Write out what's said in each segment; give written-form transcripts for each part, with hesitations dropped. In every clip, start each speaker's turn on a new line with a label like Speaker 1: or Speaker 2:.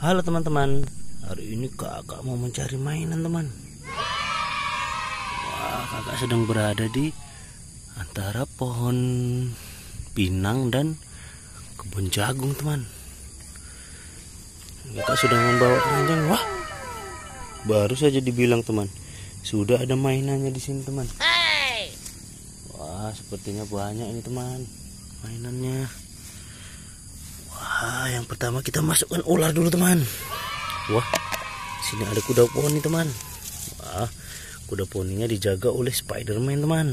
Speaker 1: Halo teman-teman, hari ini kakak mau mencari mainan teman. Wah, kakak sedang berada di antara pohon pinang dan kebun jagung teman. Kakak sudah membawa keranjang. Wah, baru saja dibilang teman, sudah ada mainannya di sini teman. Wah, sepertinya banyak ini teman mainannya. Wah, yang pertama kita masukkan ular dulu teman. Wah, sini ada kuda poni teman. Wah, kuda poninya dijaga oleh Spiderman teman.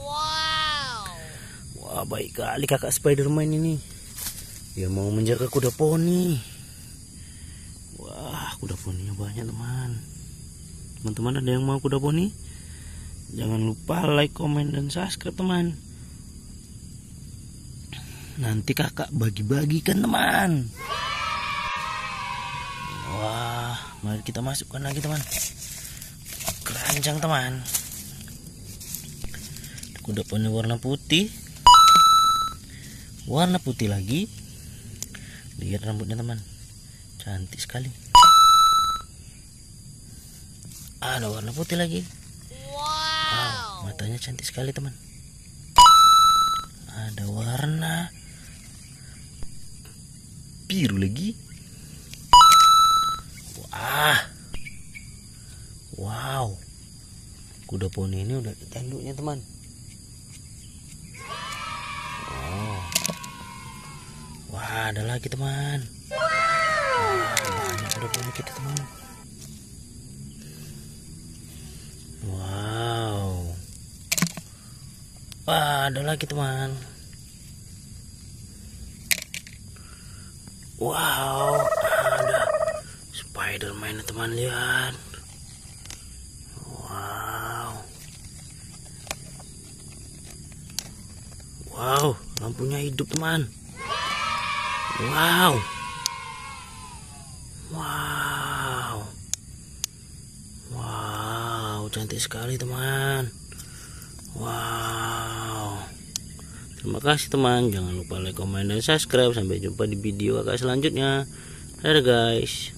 Speaker 1: Wah, baik kali kakak Spiderman ini. Dia mau menjaga kuda poni. Wah, kuda poninya banyak teman. Teman-teman ada yang mau kuda poni? Jangan lupa like, komen, dan subscribe teman. Nanti kakak bagi-bagikan teman. Wah, mari kita masukkan lagi teman. Keranjang teman. Kuda poni warna putih. Warna putih lagi. Lihat rambutnya teman, cantik sekali. Ada warna putih lagi. Wow, matanya cantik sekali teman. Ada warna biru lagi. Wah, wow, kuda poni ini udah ada tanduknya teman. Oh. Wah, ada lagi teman. Wah, banyak kuda poni kita teman. Wow. Wah, ada lagi teman. Wow, ada Spiderman teman, lihat. Wow. Wow, lampunya hidup teman. Wow. Wow. Wow, cantik sekali teman. Wow. Terima kasih teman. Jangan lupa like, komen, dan subscribe. Sampai jumpa di video kakak selanjutnya. Dadah guys.